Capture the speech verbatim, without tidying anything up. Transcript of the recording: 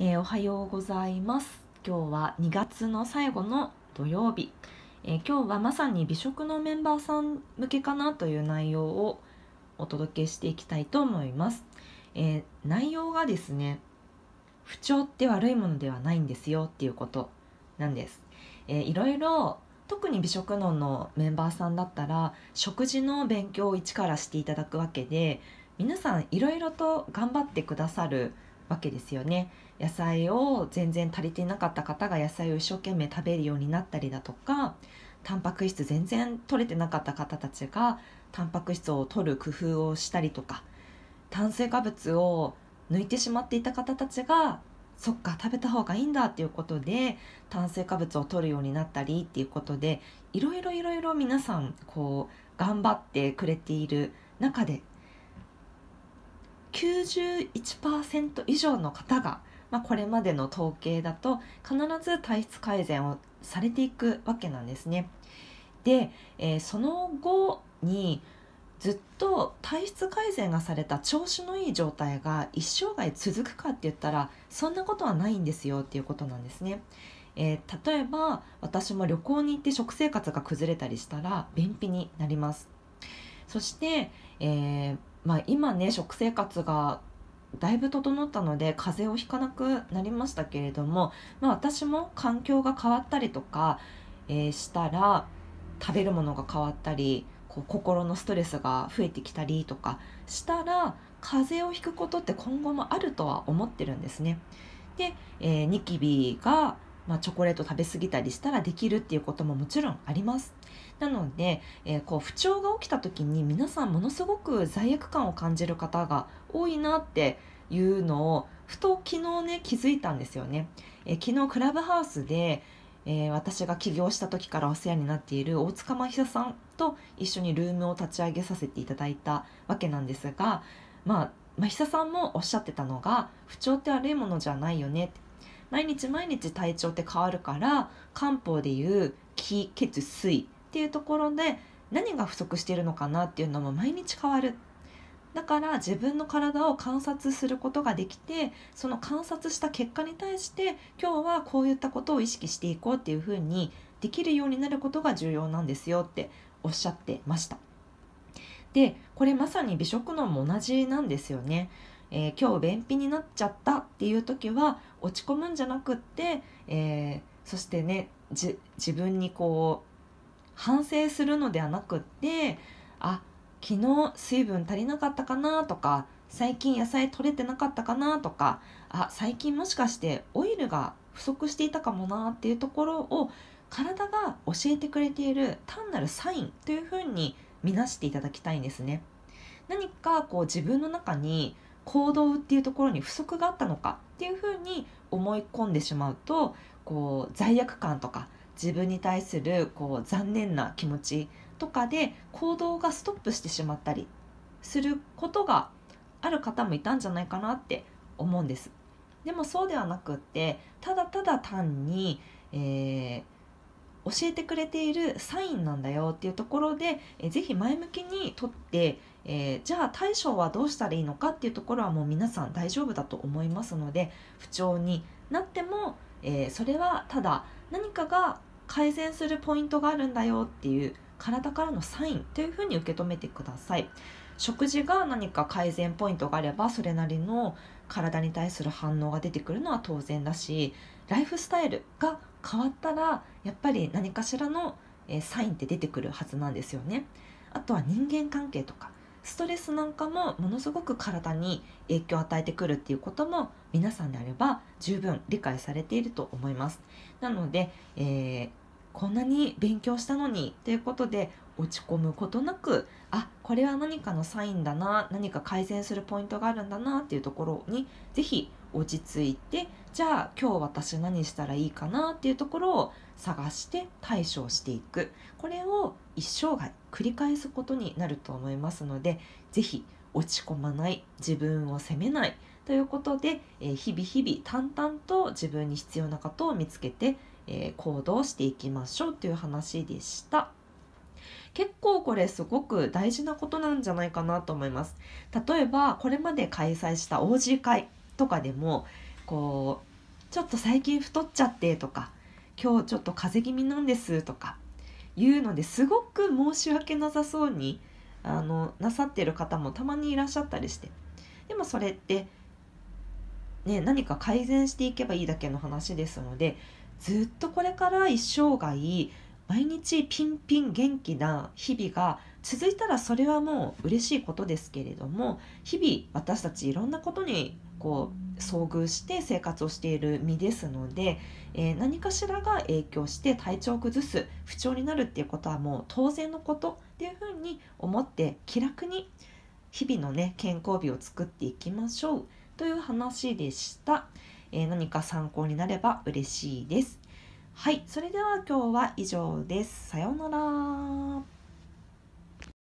えーおはようございます。今日はにがつの最後の土曜日、えー今日はまさに美食のメンバーさん向けかなという内容をお届けしていきたいと思います。えー内容がですね、不調って悪いものではないんですよっていうことなんです。えーいろいろ特に美食脳のメンバーさんだったら食事の勉強を一からしていただくわけで、皆さんいろいろと頑張ってくださるわけですよね。野菜を全然足りていなかった方が野菜を一生懸命食べるようになったりだとか、タンパク質全然取れてなかった方たちがタンパク質を取る工夫をしたりとか、炭水化物を抜いてしまっていた方たちがそっか食べた方がいいんだっていうことで炭水化物を取るようになったりっていうことで、いろいろいろいろ皆さんこう頑張ってくれている中できゅうじゅういちパーセント以上の方が、まあ、これまでの統計だと必ず体質改善をされていくわけなんですね。で、えーその後にずっと体質改善がされた調子のいい状態が一生涯続くかって言ったらそんなことはないんですよっていうことなんですね。えー例えば私も旅行に行って食生活が崩れたりしたら便秘になります。そして、えーまあ、今ね食生活がだいぶ整ったので風邪をひかなくなりましたけれども、まあ、私も環境が変わったりとか、えーしたら食べるものが変わったりこう心のストレスが増えてきたりとかしたら風邪をひくことって今後もあるとは思ってるんですね。で、えーニキビが、まあ、チョコレート食べ過ぎたりしたらできるっていうことももちろんあります。なので、えーこう不調が起きた時に皆さんものすごく罪悪感を感じる方が多いなっていうのをふと昨日ね気づいたんですよね。えー昨日クラブハウスで、えー私が起業した時からお世話になっている大塚真久さんと一緒にルームを立ち上げさせていただいたわけなんですが、まあ真久さんもおっしゃってたのが、不調って悪いものじゃないよねって、毎日毎日体調って変わるから、漢方でいう気血水っていうところで何が不足しているのかなっていうのも毎日変わる。だから自分の体を観察することができて、その観察した結果に対して今日はこういったことを意識していこうっていうふうにできるようになることが重要なんですよっておっしゃってました。で、これまさに美食脳も同じなんですよね。えー今日便秘になっちゃったっていう時は落ち込むんじゃなくって、えーそしてねじ自分にこう反省するのではなくって、あ、昨日水分足りなかったかなとか、最近野菜取れてなかったかなとか、あ、最近もしかしてオイルが不足していたかもなっていうところを体が教えてくれている単なるサインというふうに見なしていただきたいんですね。何かこう自分の中に行動っていうところに不足があったのかっていうふうに思い込んでしまうと、こう罪悪感とか自分に対するこう残念な気持ちとかで行動がストップしてしまったりすることがある方もいたんじゃないかなって思うんです。でもそうではなくって、ただただ単に、えー教えてくれているサインなんだよっていうところで、えーぜひ前向きにとって、えーじゃあ対処はどうしたらいいのかっていうところはもう皆さん大丈夫だと思いますので、不調になっても、えーそれはただ何かが改善するポイントがあるんだよっていう体からのサインというふうに受け止めてください。食事が何か改善ポイントがあればそれなりの体に対する反応が出てくるのは当然だし、ライフスタイルが変わったらやっぱり何かしらの、えーサインって出てくるはずなんですよね。あとは人間関係とかストレスなんかもものすごく体に影響を与えてくるっていうことも皆さんであれば十分理解されていると思います。なので、えーこんなに勉強したのにということで落ち込むことなく、あ、これは何かのサインだな、何か改善するポイントがあるんだなっていうところにぜひ落ち着いて、じゃあ今日私何したらいいかなっていうところを探して対処をしていく。これを一生涯繰り返すことになると思いますので、ぜひ落ち込まない、自分を責めないということで、えー日々日々淡々と自分に必要なことを見つけて、えー行動していきましょうという話でした。結構これすごく大事なことなんじゃないかなと思います。例えばこれまで開催した オージー 会とかでもこうちょっと最近太っちゃってとか、今日ちょっと風邪気味なんですとかいうのですごく申し訳なさそうにあのなさってる方もたまにいらっしゃったりして、でもそれってね、何か改善していけばいいだけの話ですので、ずっとこれから一生涯毎日ピンピン元気な日々が続いたらそれはもう嬉しいことですけれども、日々私たちいろんなことにこう遭遇して生活をしている身ですので、えー何かしらが影響して体調を崩す、不調になるっていうことはもう当然のことっていうふうに思って気楽に日々のね健康美を作っていきましょうという話でした。えー何か参考になれば嬉しいです。はい、それでは今日は以上です。さようなら。